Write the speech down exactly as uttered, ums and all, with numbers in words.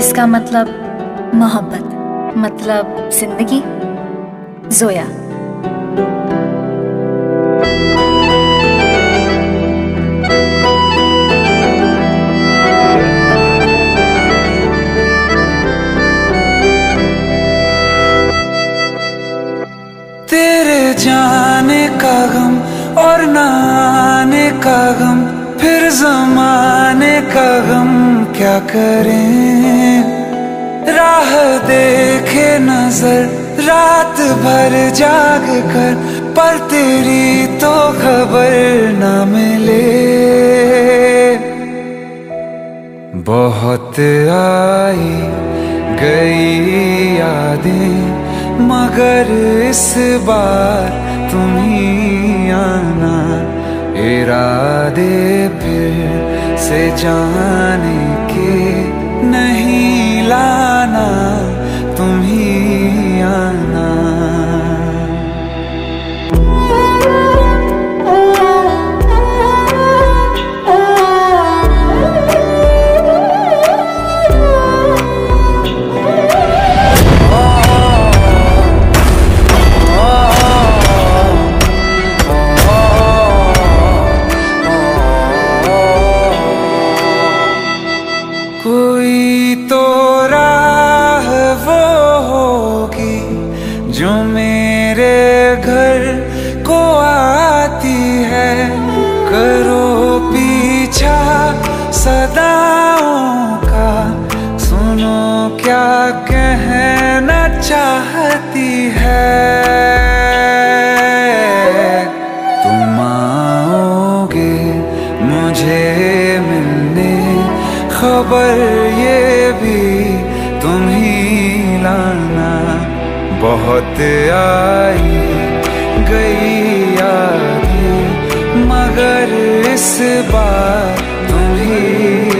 इसका मतलब मोहब्बत, मतलब जिंदगी। जोया। तेरे जाने का गम और ना आने का गम, फिर ज़माने का गम क्या करें। राह देखे नजर रात भर जाग कर, पर तेरी तो खबर ना मिले। बहुत आई गई यादें, मगर इस बार तुम ही आना। इरादे फिर से जाने के नहीं लाना, तुम ही आना। कोई तो राह वो होगी जो मेरे घर को आती है। करो पीछा सदाओं का, सुनो क्या कहना चाहती है। तुम आओगे मुझे मिलने, खबर ये भी तुम ही लाना। बहुत आई गई यादें, मगर इस बार तुम ही